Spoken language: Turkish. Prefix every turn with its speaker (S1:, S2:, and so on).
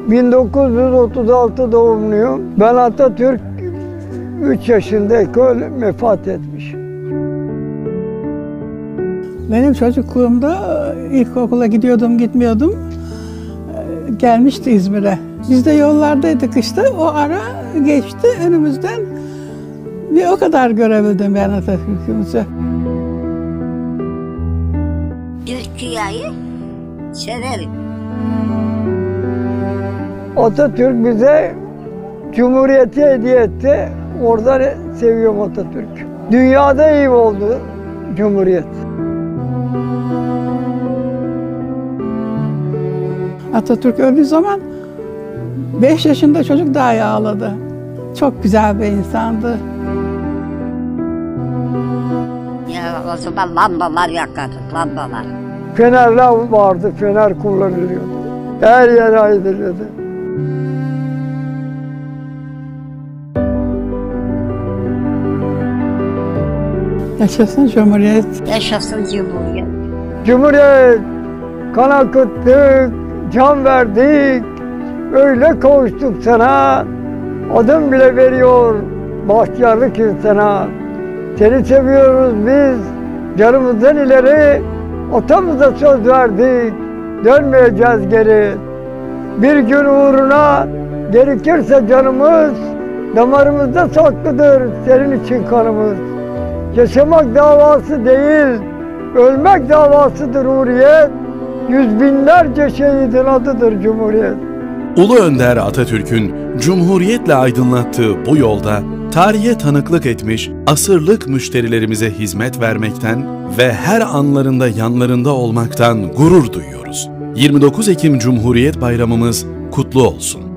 S1: 1936 doğumluyum. Ben Atatürk 3 yaşındayken vefat etmiş.
S2: Benim çocukluğumda ilkokula gidiyordum, gitmiyordum. Gelmişti İzmir'e. Biz de yollardaydık işte. O ara geçti önümüzden. Bir o kadar görebildim ben Atatürk'ümüzü.
S3: Türkiye'yi severim.
S1: Atatürk bize Cumhuriyeti hediye etti. Oradan seviyorum Atatürk. Dünyada iyi oldu Cumhuriyet.
S2: Atatürk öldüğü zaman 5 yaşında çocuk dahi ağladı. Çok güzel bir insandı.
S3: Ya o zaman lambalar yakardık, lambalar.
S1: Fenerler vardı, fener kullanılıyordu. Her yer aydınlıyordu.
S2: Yaşasın Cumhuriyet.
S3: Yaşasın Cumhuriyet.
S1: Cumhuriyet, kan akıttık, can verdik, öyle kavuştuk sana. Adım bile veriyor bahtiyarlık insana. Seni seviyoruz biz, canımızdan ileri. Atamıza söz verdik, dönmeyeceğiz geri. Bir gün uğruna gerekirse canımız, damarımızda saklıdır senin için kanımız. Yaşamak davası değil, ölmek davasıdır hürriyet. Yüz binlerce şehidin adıdır Cumhuriyet.
S4: Ulu Önder Atatürk'ün Cumhuriyetle aydınlattığı bu yolda tarihe tanıklık etmiş, asırlık müşterilerimize hizmet vermekten ve her anlarında yanlarında olmaktan gurur duyuyoruz. 29 Ekim Cumhuriyet Bayramımız kutlu olsun.